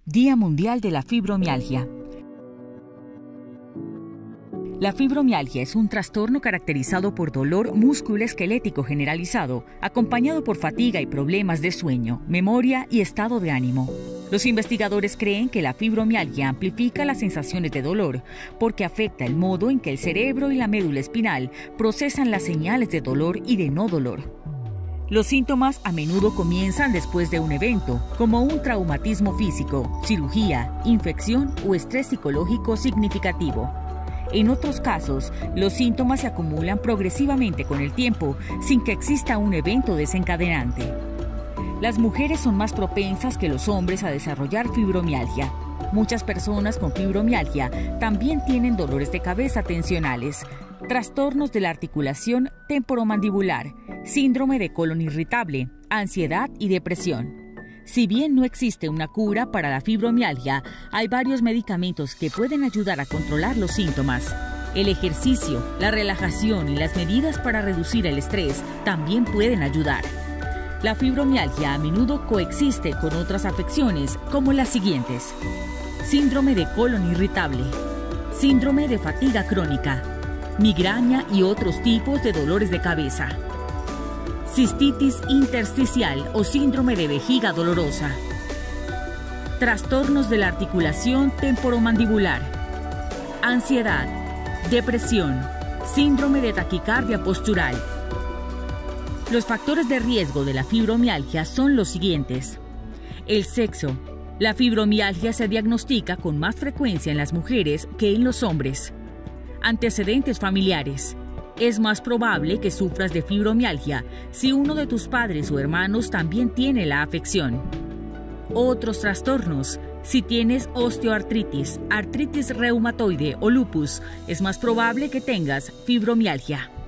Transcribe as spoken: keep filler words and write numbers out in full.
Día Mundial de la Fibromialgia. La fibromialgia es un trastorno caracterizado por dolor musculoesquelético generalizado, acompañado por fatiga y problemas de sueño, memoria y estado de ánimo. Los investigadores creen que la fibromialgia amplifica las sensaciones de dolor porque afecta el modo en que el cerebro y la médula espinal procesan las señales de dolor y de no dolor. Los síntomas a menudo comienzan después de un evento, como un traumatismo físico, cirugía, infección o estrés psicológico significativo. En otros casos, los síntomas se acumulan progresivamente con el tiempo, sin que exista un evento desencadenante. Las mujeres son más propensas que los hombres a desarrollar fibromialgia. Muchas personas con fibromialgia también tienen dolores de cabeza tensionales, trastornos de la articulación temporomandibular, síndrome de colon irritable, ansiedad y depresión. Si bien no existe una cura para la fibromialgia, hay varios medicamentos que pueden ayudar a controlar los síntomas. El ejercicio, la relajación y las medidas para reducir el estrés también pueden ayudar. La fibromialgia a menudo coexiste con otras afecciones como las siguientes: síndrome de colon irritable, síndrome de fatiga crónica, migraña y otros tipos de dolores de cabeza, cistitis intersticial o síndrome de vejiga dolorosa, trastornos de la articulación temporomandibular, ansiedad, depresión, síndrome de taquicardia postural. Los factores de riesgo de la fibromialgia son los siguientes: el sexo. La fibromialgia se diagnostica con más frecuencia en las mujeres que en los hombres. Antecedentes familiares. Es más probable que sufras de fibromialgia si uno de tus padres o hermanos también tiene la afección. Otros trastornos. Si tienes osteoartritis, artritis reumatoide o lupus, es más probable que tengas fibromialgia.